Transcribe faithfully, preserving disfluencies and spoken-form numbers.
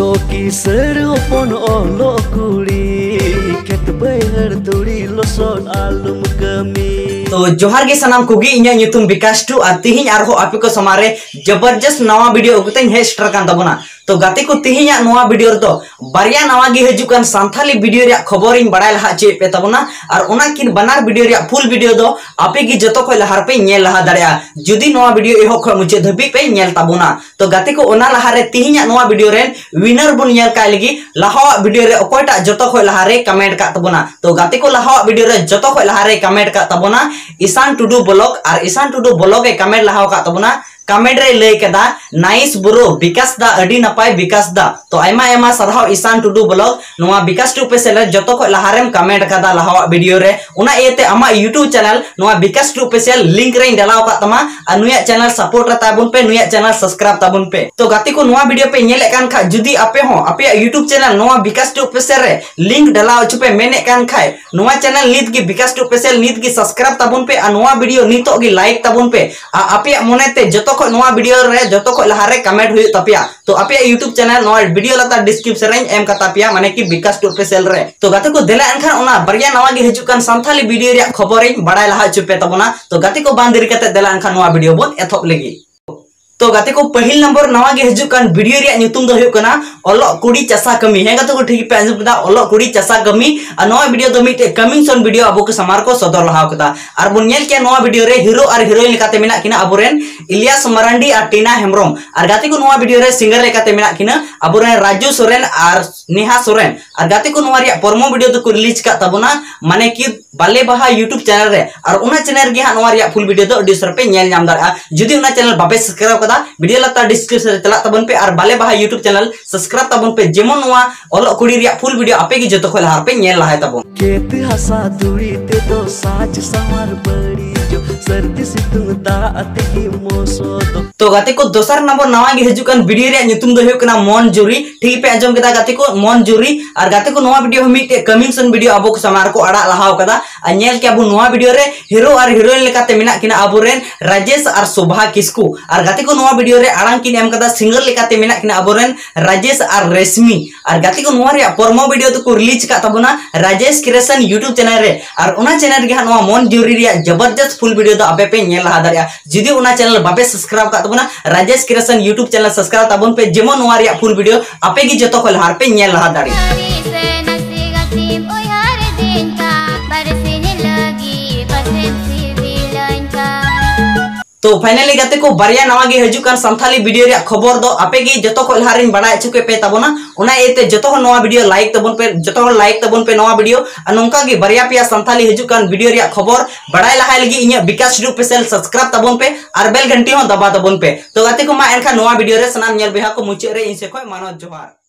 Ko kisar hopon olo kuri ket bayar turi loson alum kami. तो जोहार गे सनाम कोगी इन्या nyutum Vikas to आ तिहिं आरहो आपे को समारे जबरदस्त नवा वीडियो उगतें हे स्टार कान तबना। तो गाते को तिहिं या नवा वीडियो तो बारिया नवा गे हजुकान सांथाली वीडियो रे खबर इन बड़ाय लहा चे पे तबना और ओना किन बनार वीडियो रे फुल वीडियो दो आपे गी जतो खय लहार पे नेल लहा दाड़या जुदी नवा वीडियो एहो खय मुचे धबी पे नेल तबना। तो गाते को ओना लहा रे तिहिं या नवा वीडियो रे विनर बुन नेल काय लगी लहा वीडियो रे अकोयटा जतो खय लहा रे कमेंट का तबना। तो गाते को लहा वीडियो रे जतो खय लहा रे कमेंट का तबना ईशान टुडू ब्लॉग और ईशान टुडू ब्लॉग ए कमेंट लहाव का तबना कमेंट रे लय कदा नाइस ब्रो विकास दा अडी नपाय विकास दा। तो आयमा आयमा सरहाव ईशान टुडू ब्लॉग नोवा विकास टू पे सेल जतो को लहारेम कमेंट कदा लहावा वीडियो रे उना एते आमा यूट्यूब चैनल नोवा विकास टू पे सेल लिंक रे डालाव का तमा आ नुया चैनल सपोर्ट रा ताबुन पे नुया चैनल सब्सक्राइब ताबुन पे। तो गाती को नोवा वीडियो पे नेले कान खा जुदी आपे हो आपे यूट्यूब चैनल नोवा विकास टू पे सेल रे लिंक डालाव छु पे मेने कान खाय नोवा चैनल नीत की विकास टू पे सेल नीत की सब्सक्राइब ताबुन पे आ नोवा वीडियो नीतो की लाइक ताबुन पे आ आपे मोनेते जतो को नोवा वीडियो रे जतो को लहारे कमेंट हुई तपिया। तो आपे यूट्यूब चैनल नोवा वीडियो लता डिस्क्रिप्शन रे एम का तपिया माने की विकास टू पे सेल रे। तो गाते को देला एनखान ओना बरिया नवा गे हजुकान सांथाली वीडियो रे खबर इन बड़ाय लहा चुपे तबना। तो गाते को बांदिर कते देला एनखान नोवा वीडियो बोन एथप लगी। तो गाते को पहिल नंबर नवा गे हजुकान वीडियो रे न्यूतुम दो हुयुक कना ओलो कुड़ी चासा कमी हे गाते को ठीक पे आंजम कदा ओलो कुड़ी चासा कमी आ नवा वीडियो दो मिटे कमिंग सोन वीडियो अबो के समार को सदर लहाव कदा आर बुन नेल के नवा वीडियो रे हीरो और हीरोइन लेकाते मेना किना अबोरेन इलियास मरांडी और टीना हेमब्रम और गाते को नवा वीडियो रे सिंगर लेकाते मेना किना अबोरेन राजू सोरेन और नेहा सोरेन और गाते को नवा रे प्रोमो वीडियो तो को रिलीज का तबना माने की बाले बहा यूट्यूब चैनल रे और उना चैनल गे हा नवा रे फुल वीडियो तो डिस्टर पे नेल नाम दाड़ा जुदी उना चैनल बापे सब्सक्राइब कदा वीडियो लता डिस्क्रिप्शन चला तबन पे और बाले बहा यूट्यूब चैनल सब्सक्राइब तबन पे जेमन नवा ओलो कुड़ी रे फुल वीडियो आपे की जतो खल हार पे नेल लहाय तबन खेत हसा दुड़ी ते तो साज सवार बड़ी जो सर्दी सितुंग दा अते की मोसो दो। तो गाते को दोसर नंबर नवा गे हजुकान वीडियो रे न्यूतुम दो हुयुक कना मन जुरी ठीक पे आंजम केदा गाते को मन जुरी और गाते को नवा वीडियो मिटे कमिंग सन वीडियो अबो समार को अड़ा लहाव कदा आ नेल के अबो नवा वीडियो रे हीरो और हीरोइन लेकाते मेना किना अबोरेन राजेश और शोभा किस्कू और गाते को नवा वीडियो रे आड़ांग किन एम कदा सिंगर लेकाते मेना किना अबोरेन राजेश और रेशमी और गाते को नवा रे प्रोमो वीडियो तो को रिलीज का तबना राजेश क्रिएशन यूट्यूब चैनल रे और उना चैनल गे नवा मन जुरी रे जबरदस्त फुल वीडियो तो आपे पे नेल लहा दारिया जुदी उना चैनल बापे सब्सक्राइब का तबना Rajesh creation YouTube channel subscribe ताबन पे जेमन नवा रे फुल वीडियो आपे की जतो खल हार पे नेल लहा दारिया। तो फाइनली गाते को बारिया नवा गे हजुकान सांथाली वीडियो रे खबर दो आपे गे जतो को लहारिन बड़ा चुके पे तबना उना एते जतो को नवा वीडियो लाइक तबन पे जतो को लाइक तबन पे नवा वीडियो नोंका गे बारिया पिया सांथाली हजुकान वीडियो रे खबर बड़ा लहाय लगी इnya विकास टू पे सेल सब्सक्राइब तबन पे और बेल घंटी हो दबा तबन पे। तो गाते को मा एनखा नवा वीडियो रे सनाम नेल बेहा को मुचे रे इनसे खय मानो जोहार।